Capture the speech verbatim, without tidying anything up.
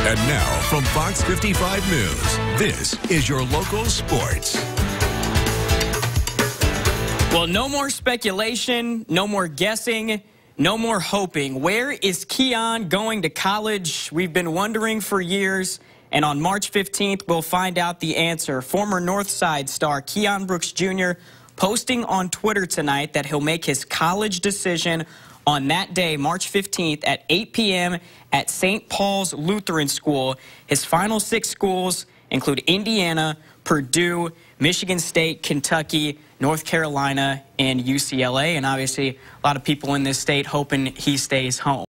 And now, from Fox fifty-five News, this is your local sports. Well, no more speculation, no more guessing, no more hoping. Where is Keon going to college? We've been wondering for years, and on March fifteenth, we'll find out the answer. Former Northside star Keon Brooks Junior posting on Twitter tonight that he'll make his college decision on that day, March fifteenth, at eight p m at Saint Paul's Lutheran School. His final six schools include Indiana, Purdue, Michigan State, Kentucky, North Carolina, and U C L A. And obviously, a lot of people in this state hoping he stays home.